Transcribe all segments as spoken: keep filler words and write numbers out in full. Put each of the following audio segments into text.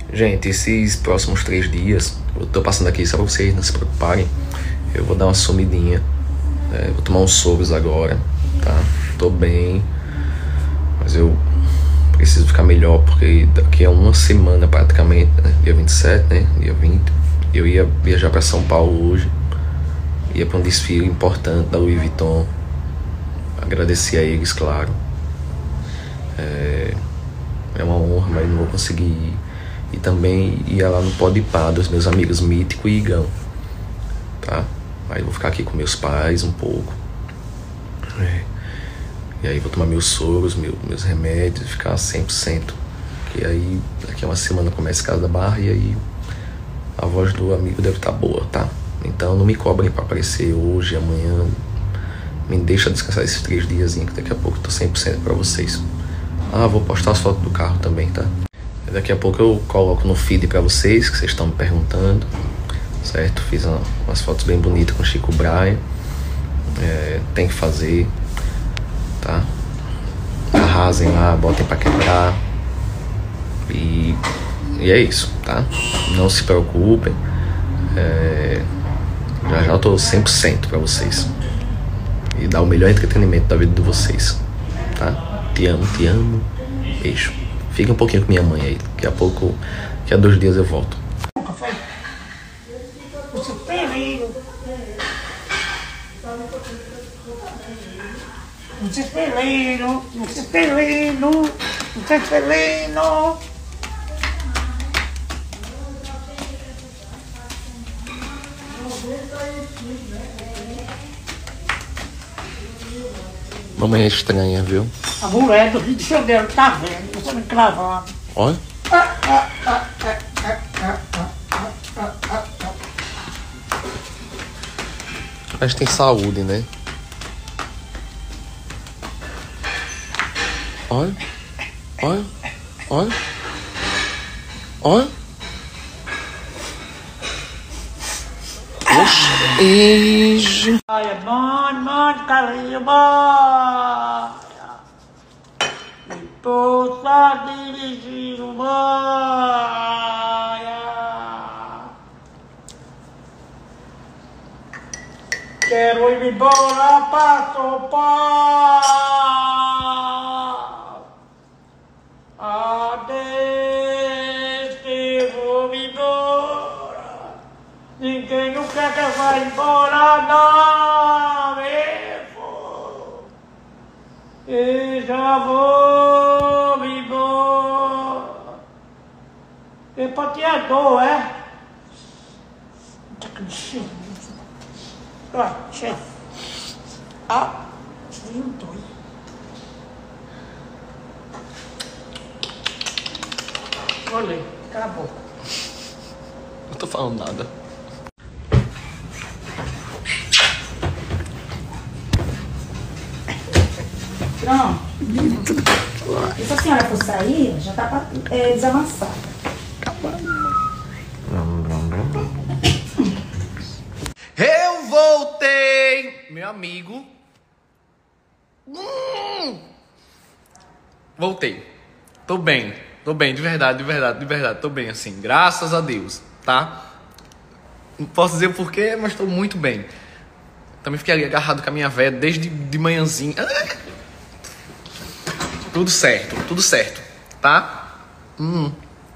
Gente, esses próximos três dias, eu tô passando aqui só pra vocês não se preocuparem. Eu vou dar uma sumidinha. É, vou tomar uns soros agora, tá? Tô bem. Mas eu preciso ficar melhor, porque daqui a uma semana praticamente, né? Dia vinte e sete, né? Dia vinte. Eu ia viajar pra São Paulo hoje. Ia pra um desfile importante da Louis Vuitton. Agradecer a eles, claro. É, é uma honra, mas não vou conseguir ir. E também ia lá no Podpah dos meus amigos Mítico e Igão, tá? Aí eu vou ficar aqui com meus pais um pouco. É. E aí vou tomar meus soros, meus, meus remédios e ficar cem por cento. Porque aí daqui a uma semana começa a Casa da Barra e aí a voz do amigo deve estar boa, tá? Então não me cobrem pra aparecer hoje, amanhã. Me deixa descansar esses três dias, que daqui a pouco eu tô cem por cento pra vocês. Ah, vou postar as fotos do carro também, tá? Daqui a pouco eu coloco no feed pra vocês, que vocês estão me perguntando, certo? Fiz uma, umas fotos bem bonitas com o Chico Brian. É, tem que fazer, tá? Arrasem lá, botem pra quebrar. E, e é isso, tá? Não se preocupem. É, já já eu tô cem por cento pra vocês. E dar o melhor entretenimento da vida de vocês, tá? Te amo, te amo. Beijo. Fica um pouquinho com minha mãe aí. Daqui a pouco, daqui a dois dias eu volto. Desespelino, desespelino, desespelino. Mamãe é estranha, viu? A mulher do Rio de Janeiro tá vendo, você me cravando. Olha. Mas tem saúde, né? Olha. Olha. Olha. Olha. Oxi. Ai, mãe, mãe, carinho, mãe. Me possa dirigir, mãe. Quero ir embora para São Paulo. Adeus, que vou me embora. Ninguém não quer que eu vá embora, não, mesmo. E já vou me embora. E pateador, é? Tá com cheiro. Ó, cheiro. Ó, cheiro doido. Olha, cala a boca. Não tô falando nada. Pronto. E se a senhora for sair, já tá pra é, desamassar. Eu voltei, meu amigo. Hum. Voltei. Tô bem, tô bem, de verdade, de verdade, de verdade. Tô bem, assim, graças a Deus, tá? Não posso dizer o porquê, mas tô muito bem. Também fiquei ali agarrado com a minha véia desde de manhãzinha. Tudo certo, tudo certo, tá? Hum.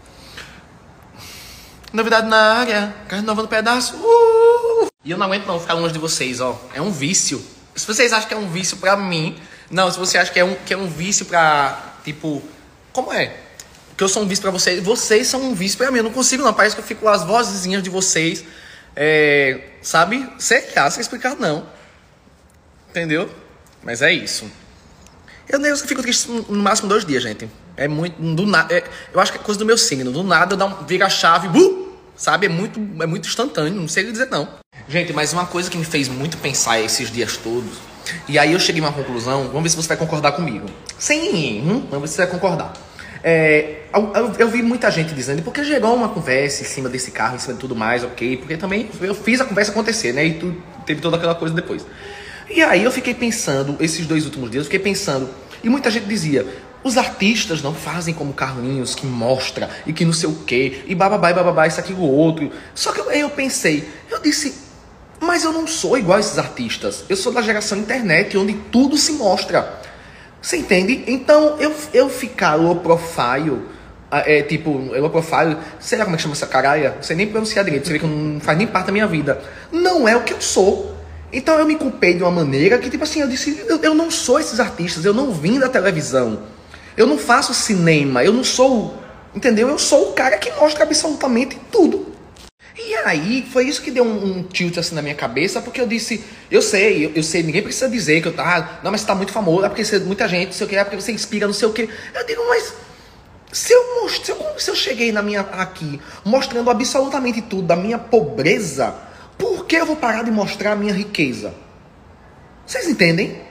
Novidade na área, carne nova no pedaço. Uh! E eu não aguento não ficar longe de vocês, ó. É um vício. Se vocês acham que é um vício pra mim... Não, se você acha que é um, que é um vício pra... Tipo... Como é? Que eu sou um vício pra vocês. Vocês são um vício pra mim. Eu não consigo não. Parece que eu fico com as vozinhas de vocês. É... Sabe? Sei lá, sem explicar não. Entendeu? Mas é isso. Eu nem eu fico triste no máximo dois dias, gente. É muito... Do nada. É, eu acho que é coisa do meu signo. Do nada eu dá um, vira a chave... Uh! Sabe? É muito, é muito instantâneo. Não sei o que dizer não. Gente, mas uma coisa que me fez muito pensar esses dias todos, e aí eu cheguei a uma conclusão, vamos ver se você vai concordar comigo. Sim, hum, vamos ver se você vai concordar. É, eu, eu, eu vi muita gente dizendo, porque gerou uma conversa em cima desse carro, em cima de tudo mais, ok, porque também eu fiz a conversa acontecer, né, e tu, teve toda aquela coisa depois. E aí eu fiquei pensando, esses dois últimos dias, eu fiquei pensando, e muita gente dizia, Os artistas não fazem como Carlinhos, que mostra e que não sei o quê, e bababá, e bababá, isso, aquilo, outro. Só que aí eu pensei, eu disse, mas eu não sou igual a esses artistas. Eu sou da geração internet, onde tudo se mostra. Você entende? Então, eu, eu ficar low profile, é, tipo, low profile, sei lá como é que chama essa caralha, não sei nem pronunciar direito, você vê que não faz nem parte da minha vida. Não é o que eu sou. Então eu me culpei de uma maneira que, tipo assim, eu disse, eu, eu não sou esses artistas, eu não vim da televisão. Eu não faço cinema, eu não sou, entendeu? Eu sou o cara que mostra absolutamente tudo. E aí, foi isso que deu um, um tilt assim na minha cabeça, porque eu disse, eu sei, eu, eu sei, ninguém precisa dizer que eu tá, não, mas você tá muito famoso, é porque você, muita gente, não sei o que, é porque você inspira, não sei o que. Eu digo, mas se eu, se eu, se eu cheguei na minha, aqui mostrando absolutamente tudo da minha pobreza, por que eu vou parar de mostrar a minha riqueza? Vocês entendem?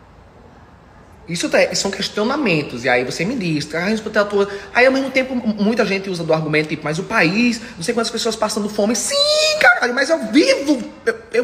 Isso é, são questionamentos, e aí você me diz, traz pra tua... Aí ao mesmo tempo, muita gente usa do argumento, tipo, mas o país, não sei quantas pessoas passando fome. Sim, caralho, mas eu vivo, eu... eu...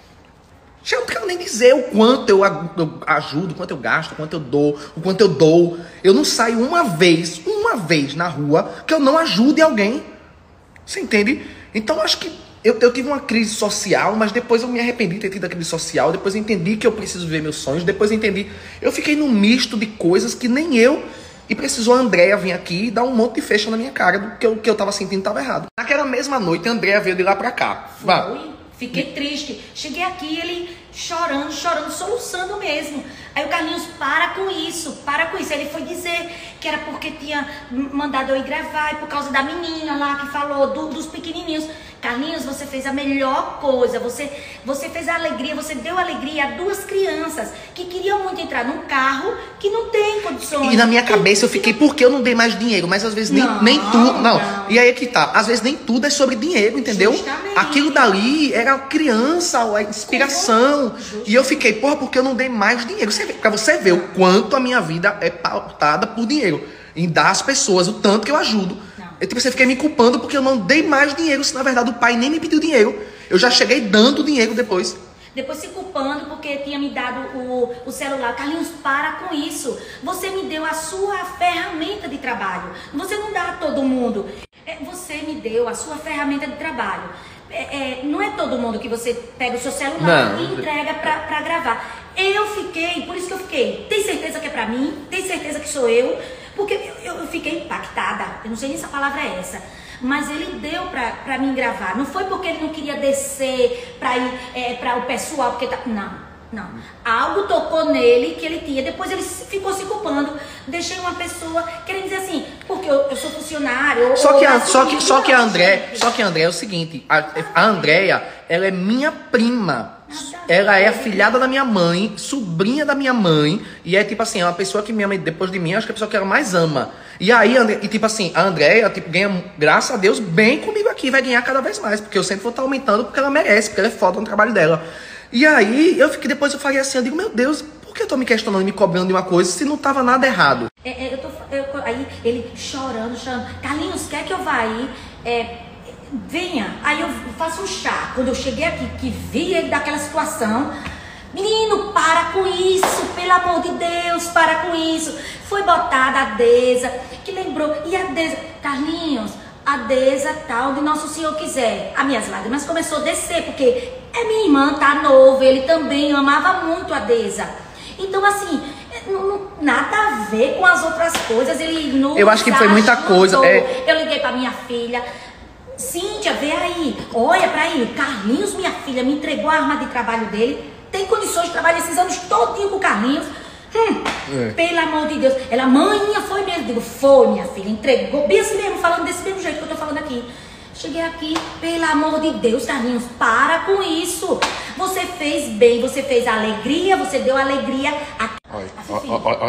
Eu não quero nem dizer o quanto eu ajudo, o quanto eu gasto, o quanto eu dou, o quanto eu dou. Eu não saio uma vez, uma vez na rua, que eu não ajude alguém. Você entende? Então, acho que Eu, eu tive uma crise social, mas depois eu me arrependi de ter tido a crise social. Depois eu entendi que eu preciso ver meus sonhos. Depois eu entendi... Eu fiquei num misto de coisas que nem eu... E precisou a Andréia vir aqui e dar um monte de fecha na minha cara do que eu, que eu tava sentindo tava errado. Naquela mesma noite, a Andréia veio de lá pra cá. Foi. Fiquei triste. Cheguei aqui, ele chorando, chorando, soluçando mesmo. Aí o Carlinhos, para com isso, para com isso. Ele foi dizer que era porque tinha mandado eu ir gravar, e por causa da menina lá que falou, do, dos pequenininhos. Carlinhos, você fez a melhor coisa, você, você fez a alegria, você deu alegria a duas crianças que queriam muito entrar num carro que não tem condições. E na minha cabeça eu fiquei, por que eu não dei mais dinheiro? Mas às vezes nem, não, nem tudo, não. não. E aí é que tá, às vezes nem tudo é sobre dinheiro, entendeu? Justamente. Aquilo dali era a criança, a inspiração. E eu fiquei, porra, porque eu não dei mais dinheiro? Você vê, pra você ver o quanto a minha vida é pautada por dinheiro. Em dar às pessoas o tanto que eu ajudo. Eu, tipo, você fiquei me culpando porque eu não dei mais dinheiro, se na verdade o pai nem me pediu dinheiro. Eu já cheguei dando dinheiro depois. Depois se culpando porque tinha me dado o, o celular. Carlinhos, para com isso. Você me deu a sua ferramenta de trabalho. Você não dá a todo mundo. É, você me deu a sua ferramenta de trabalho. É, é, não é todo mundo que você pega o seu celular não. e entrega pra, pra gravar. Eu fiquei, por isso que eu fiquei. Tem certeza que é pra mim? Tem certeza que sou eu? Porque eu, eu fiquei impactada. Eu não sei nem se a palavra é essa. Mas ele deu pra, pra mim gravar. Não foi porque ele não queria descer pra ir é, pra o pessoal. Porque tá... Não, não. Algo tocou nele que ele tinha. Depois ele ficou se culpando. Deixei uma pessoa querendo dizer assim, porque eu, eu sou funcionário. Só ou, que, a, ou só, que, só que a André, só que a André é o seguinte. A, a Andréia, ela é minha prima. Ela é afilhada da minha mãe, sobrinha da minha mãe. E é tipo assim, é uma pessoa que minha mãe, depois de mim, acho que é a pessoa que ela mais ama. E aí, e tipo assim, a Andréia tipo, ganha, graças a Deus, bem comigo aqui. Vai ganhar cada vez mais. Porque eu sempre vou estar aumentando porque ela merece, porque ela é foda no trabalho dela. E aí, eu fiquei, depois eu falei assim, eu digo, meu Deus, por que eu tô me questionando, me cobrando de uma coisa se não tava nada errado? É, é, eu tô, eu, aí ele chorando, chorando. Carlinhos, quer que eu vá aí? É, venha. Aí eu faço um chá. Quando eu cheguei aqui, que vi ele daquela situação, menino, para com isso, pelo amor de Deus, para com isso. Foi botada a Deza, que lembrou, e a Deza, Carlinhos, a Deza tá onde Nosso Senhor quiser. As minhas lágrimas começou a descer, porque é minha irmã, tá novo, ele também amava muito a Deza. Então assim, não, não, nada a ver com as outras coisas, ele não. Eu acho que foi muita coisa. É... Eu liguei pra minha filha, Cíntia, vê aí, olha pra aí, Carlinhos, minha filha, me entregou a arma de trabalho dele, tem condições de trabalhar esses anos todinho com o Carlinhos. Hum, é. Pelo amor de Deus. Ela, mãinha, foi mesmo? Digo, foi, minha filha, entregou, bem assim mesmo, falando desse mesmo jeito que eu tô falando aqui. Cheguei aqui, pelo amor de Deus, Carlinhos, para com isso. Você fez bem, você fez alegria, você deu alegria a... Oi, a oi, oi, oi,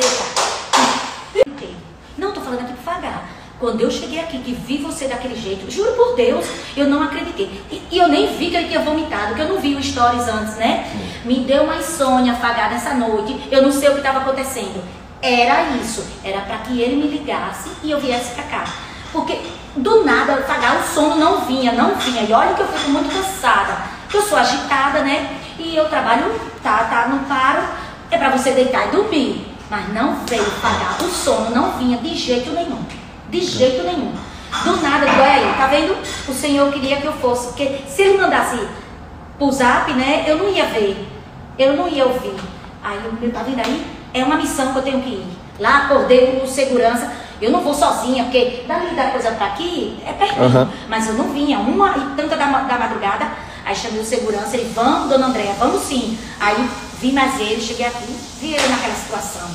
oi. Não, tô falando aqui pra pagar. Quando eu cheguei aqui, que vi você daquele jeito, juro por Deus, eu não acreditei. E, e eu nem vi que ele tinha vomitado, porque eu não vi o stories antes, né? Me deu uma insônia afagada essa noite, eu não sei o que estava acontecendo. Era isso, era para que ele me ligasse e eu viesse pra cá. Porque do nada, apagar, o sono não vinha, não vinha. E olha que eu fico muito cansada, que eu sou agitada, né? E eu trabalho, tá, tá, não paro. É pra você deitar e dormir. Mas não veio pagar. O sono não vinha de jeito nenhum. De jeito nenhum. Do nada, olha aí, tá vendo? O Senhor queria que eu fosse. Porque se ele mandasse pro zap, né? Eu não ia ver. Eu não ia ouvir. Aí, eu, tá vendo aí? É uma missão que eu tenho que ir. Lá acordei com segurança. Eu não vou sozinha, porque dali da coisa pra aqui é pertinho. Uhum. Mas eu não vinha. Uma e tanta da, da madrugada. Aí chamei o segurança. Ele, vamos, dona Andréia, vamos sim. Aí vi mais ele, cheguei aqui, vi ele naquela situação.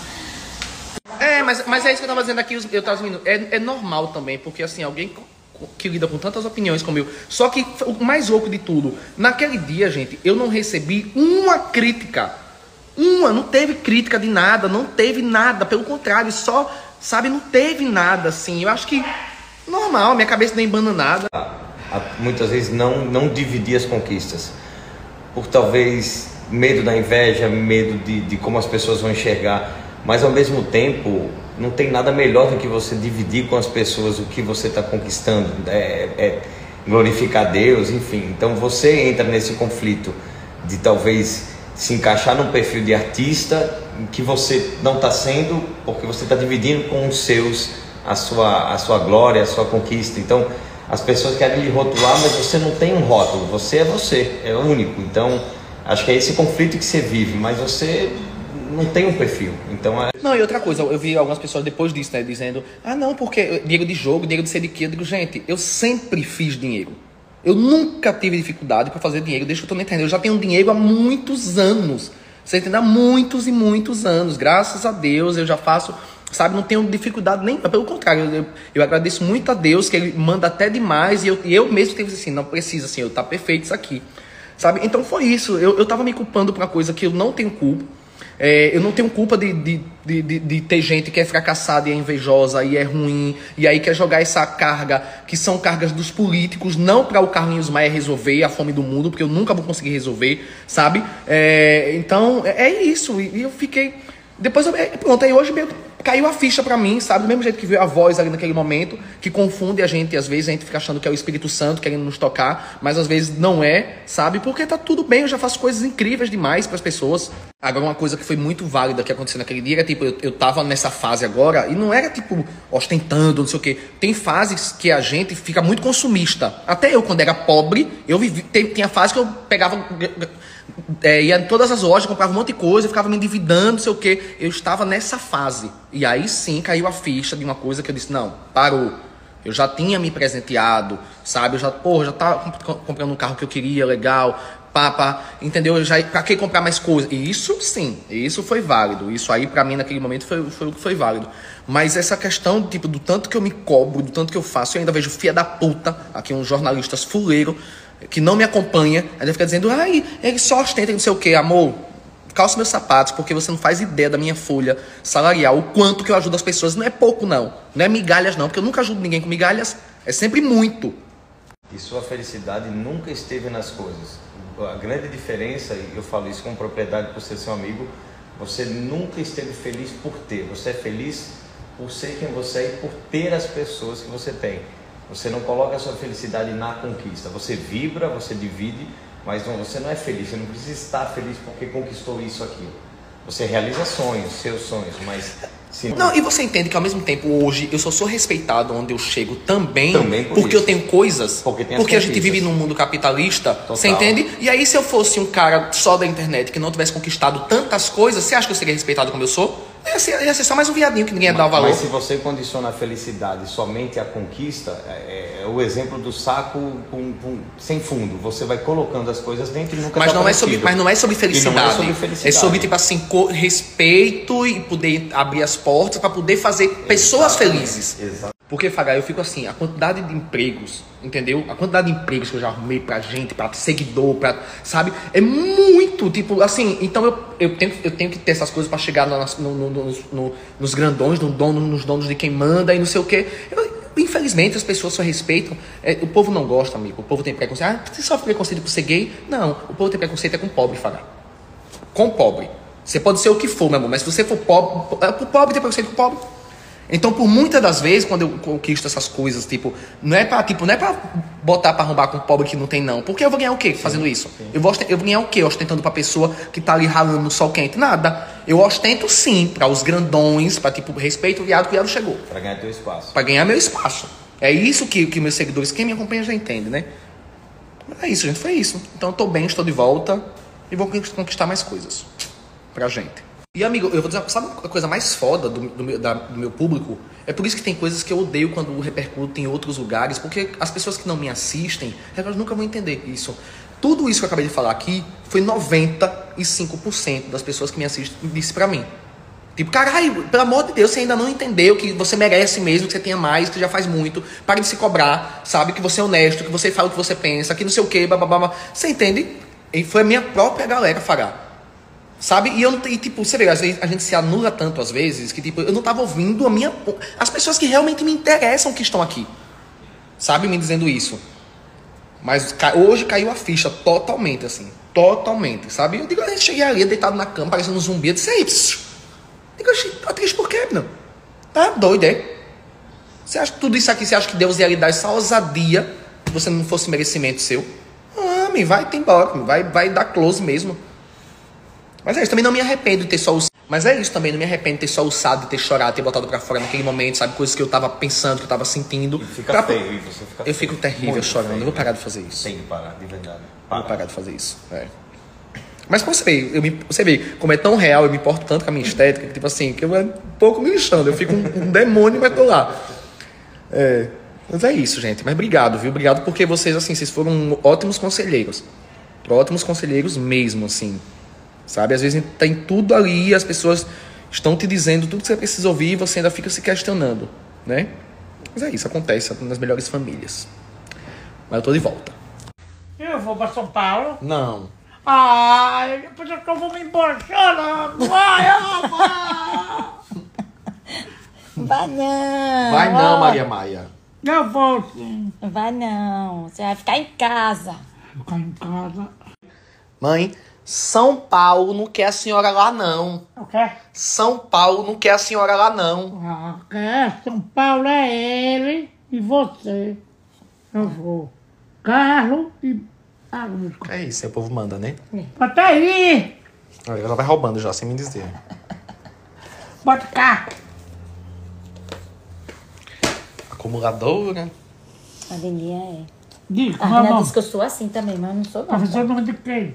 É, mas, mas é isso que eu tava dizendo aqui, eu tava dizendo, é, é normal também, porque assim, alguém que lida com tantas opiniões como eu, só que o mais louco de tudo, naquele dia, gente, eu não recebi uma crítica, uma, não teve crítica de nada, não teve nada, pelo contrário, só, sabe, não teve nada, assim, eu acho que normal, minha cabeça nem bananada. Muitas vezes não, não dividir as conquistas, por talvez medo da inveja, medo de, de como as pessoas vão enxergar. Mas ao mesmo tempo, não tem nada melhor do que você dividir com as pessoas o que você está conquistando, é, é glorificar Deus, enfim. Então você entra nesse conflito de talvez se encaixar num perfil de artista que você não está sendo, porque você está dividindo com os seus a sua, a sua glória, a sua conquista. Então as pessoas querem lhe rotular, mas você não tem um rótulo, você é você, é único. Então acho que é esse conflito que você vive, mas você não tem um perfil, então é... Não, e outra coisa, eu vi algumas pessoas depois disso, né, dizendo, ah não, porque dinheiro de jogo, dinheiro de ser de quê? Eu digo, gente, eu sempre fiz dinheiro, eu nunca tive dificuldade para fazer dinheiro, desde que eu tô na internet, eu já tenho dinheiro há muitos anos, você entende? Há muitos e muitos anos, graças a Deus eu já faço, sabe, não tenho dificuldade nem, pelo contrário, eu, eu agradeço muito a Deus, que Ele manda até demais, e eu, e eu mesmo tenho assim, não precisa, assim, eu tá perfeito isso aqui, sabe, então foi isso, eu, eu tava me culpando por uma coisa que eu não tenho culpa. É, eu não tenho culpa de, de, de, de, de ter gente que é fracassada e é invejosa e é ruim, e aí quer jogar essa carga, que são cargas dos políticos, não para o Carlinhos Maia resolver a fome do mundo, porque eu nunca vou conseguir resolver, sabe? É, então, é, é isso, e, e eu fiquei... Depois, eu, pronto, aí hoje mesmo caiu a ficha pra mim, sabe? Do mesmo jeito que veio a voz ali naquele momento, que confunde a gente, e às vezes a gente fica achando que é o Espírito Santo querendo nos tocar, mas às vezes não é, sabe? Porque tá tudo bem, eu já faço coisas incríveis demais pras pessoas. Agora, uma coisa que foi muito válida que aconteceu naquele dia era, tipo, eu, eu tava nessa fase agora, e não era, tipo, ostentando, não sei o quê. Tem fases que a gente fica muito consumista. Até eu, quando era pobre, eu vivi, tem, tinha fase que eu pegava... É, ia em todas as lojas, comprava um monte de coisa, ficava me endividando, não sei o que. Eu estava nessa fase. E aí sim caiu a ficha de uma coisa que eu disse, não, parou. Eu já tinha me presenteado, sabe? Eu já, porra, já tava comprando um carro que eu queria, legal, pá, pá, entendeu? Eu já, pra que comprar mais coisa? E isso sim, isso foi válido. Isso aí pra mim naquele momento foi, foi o que foi válido. Mas essa questão, tipo, do tanto que eu me cobro, do tanto que eu faço, eu ainda vejo filha da puta, aqui uns jornalistas fuleiros, que não me acompanha, ainda fica dizendo, ai, ele só ostenta, não sei o que, amor, calça meus sapatos, porque você não faz ideia da minha folha salarial, o quanto que eu ajudo as pessoas, não é pouco não, não é migalhas não, porque eu nunca ajudo ninguém com migalhas, é sempre muito. E sua felicidade nunca esteve nas coisas, a grande diferença, e eu falo isso com propriedade por ser seu amigo, você nunca esteve feliz por ter, você é feliz por ser quem você é e por ter as pessoas que você tem. Você não coloca a sua felicidade na conquista. Você vibra, você divide, mas não, você não é feliz. Você não precisa estar feliz porque conquistou isso, aquilo. Você realiza sonhos, seus sonhos, mas... Se... Não, e você entende que ao mesmo tempo, hoje, eu só sou respeitado onde eu chego também, também por porque isso. eu tenho coisas, porque, tem porque a gente vive num mundo capitalista, total. Você entende? E aí, se eu fosse um cara só da internet que não tivesse conquistado tantas coisas, você acha que eu seria respeitado como eu sou? Ia ser, ia ser só mais um viadinho que ninguém ia dar o valor. Mas se você condiciona a felicidade somente à conquista, é, é o exemplo do saco com, com, sem fundo. Você vai colocando as coisas dentro e nunca mas tá não é sobre, Mas não é sobre felicidade. Não é sobre felicidade. É sobre, tipo assim, respeito e poder abrir as portas para poder fazer pessoas Exatamente. felizes. Exato. Porque, Faga, eu fico assim, a quantidade de empregos, entendeu? A quantidade de empregos que eu já arrumei pra gente, pra seguidor, pra, sabe? É muito, tipo, assim, então eu, eu, tenho, eu tenho que ter essas coisas pra chegar no, no, no, no, nos grandões, no dono, nos donos de quem manda e não sei o quê. Eu, infelizmente, as pessoas só respeitam. É, o povo não gosta, amigo. O povo tem preconceito. Ah, você sofre preconceito por ser gay? Não, o povo tem preconceito é com pobre, Faga. Com pobre. Você pode ser o que for, meu amor, mas se você for pobre, o pobre tem preconceito com pobre. Então, por muitas das vezes, quando eu conquisto essas coisas, tipo, não é pra, tipo, não é pra botar pra arrombar com o pobre que não tem, não. Porque eu vou ganhar o quê fazendo isso? Eu vou, eu vou ganhar o quê ostentando pra pessoa que tá ali ralando no sol quente? Nada. Eu ostento sim pra os grandões, pra, tipo, respeito o viado, que o viado chegou. Pra ganhar teu espaço. Pra ganhar meu espaço. É isso que, que meus seguidores, quem me acompanha já entende, né? É isso, gente, foi isso. Então eu tô bem, estou de volta e vou conquistar mais coisas pra gente. E, amigo, eu vou dizer, sabe a coisa mais foda do, do, meu, da, do meu público? É por isso que tem coisas que eu odeio quando repercutem em outros lugares, porque as pessoas que não me assistem, elas nunca vão entender isso. Tudo isso que eu acabei de falar aqui foi noventa e cinco por cento das pessoas que me assistem disse pra mim. Tipo, caralho, pelo amor de Deus, você ainda não entendeu que você merece mesmo, que você tenha mais, que você já faz muito. Pare de se cobrar, sabe? Que você é honesto, que você fala o que você pensa, que não sei o que, bababá. Você entende? E foi a minha própria galera, Fará. Sabe? E eu não, e, tipo, você vê, às vezes a gente se anula tanto às vezes que tipo, eu não tava ouvindo a minha, as pessoas que realmente me interessam que estão aqui. Sabe? Me dizendo isso. Mas hoje caiu a ficha totalmente, assim. Totalmente, sabe? Eu digo, eu cheguei ali, deitado na cama, parecendo um zumbi. Eu disse, aí, psiu. Digo, tá triste por quê, não? Tá doido, é? Você acha que tudo isso aqui, você acha que Deus ia lhe dar essa ousadia se você não fosse merecimento seu? Ah, me vai, tem embora, vai, vai dar close mesmo. Mas é isso, também não me arrependo de ter só usado. Mas é isso também, não me arrependo de ter só usado, de ter chorado, de ter botado pra fora naquele momento, sabe? Coisas que eu tava pensando, que eu tava sentindo. E fica pra... feio, você fica Eu fico terrível muito chorando, feio. eu vou parar de fazer isso. Tem que parar, de verdade. Eu vou parar de fazer isso, é. Mas você vê, eu me, você vê, como é tão real, eu me importo tanto com a minha estética, que tipo assim, que eu é um pouco me lixando, eu fico um, um demônio, mas tô lá. É, mas é isso, gente. Mas obrigado, viu? Obrigado porque vocês, assim, vocês foram ótimos conselheiros. Ótimos conselheiros mesmo, assim. Sabe? Às vezes tem tudo ali, as pessoas estão te dizendo tudo que você precisa ouvir e você ainda fica se questionando, né? Mas é isso, acontece nas melhores famílias. Mas eu tô de volta. Eu vou pra São Paulo. Não. Ai, depois que eu vou me embora chorando. Ai, amor. Vai não. Vai não, Maria Maia. Eu vou sim. Vai não. Você vai ficar em casa. Vou ficar em casa. Mãe, São Paulo não quer a senhora lá, não. O quê? São Paulo não quer a senhora lá, não. Ah, quer? São Paulo é ele e você. Eu vou. Carlos e Augusto. É isso, aí o povo manda, né? Bota aí. Olha, ela vai roubando já, sem me dizer. Bota cá. Acumuladora. A Delia é. Diga, A Rina mamãe. disse que eu sou assim também, mas eu não sou não. Professor nome de quem?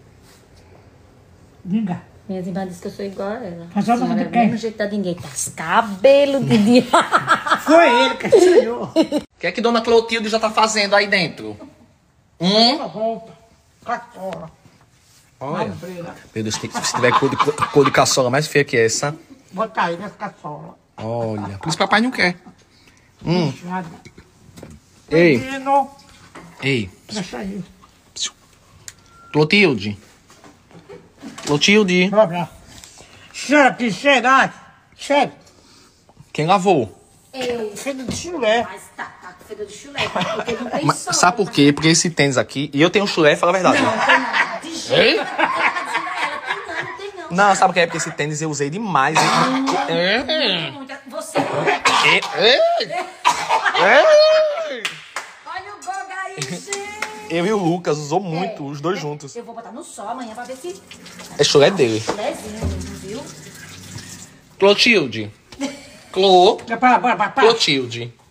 Diga. Minhas irmãs dizem que eu sou igual a ela. Mas eu não Senhora, de quem? é o mesmo jeito da ninguém. Tá os cabelos de dia. Foi ele que estranhou. O que é que Dona Clotilde já tá fazendo aí dentro? Hum? Roupa. Caçola. Olha. Meu Deus, se tiver cor de, cor de caçola mais feia que essa. Bota aí nessa caçola. Olha. Por isso papai não quer. Hum. Deixa. Ei. Menino. Ei. Deixa aí. Clotilde. Clotilde. Olha. Cheira que cheira. Cheira. Quem lavou? Eu. Cheira de chulé. Mas tá, tá com fedor de chulé, porque não tem Mas sol. sabe por quê? Porque esse tênis aqui... E eu tenho um chulé, fala a verdade. Não, tem não. De jeito. Ela tá dizendo a ela, tem não, não tem não. Não, sabe o que é? Porque esse tênis eu usei demais. É. Muita- Você. Olha o Goga aí, gente. Eu e o Lucas usou muito, os dois juntos. Eu vou botar no sol amanhã pra ver se. É chulé dele. Chulézinho, viu? Clotilde. Clo. Para, para, para, para. Clotilde.